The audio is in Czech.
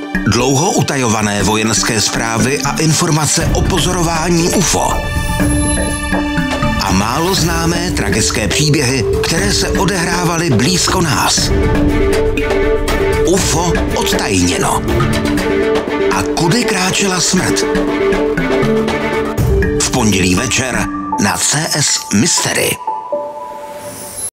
Dlouho utajované vojenské zprávy a informace o pozorování UFO. A málo známé tragické příběhy, které se odehrávaly blízko nás. UFO odtajněno. A kudy kráčela smrt? V pondělí večer na CS Mystery.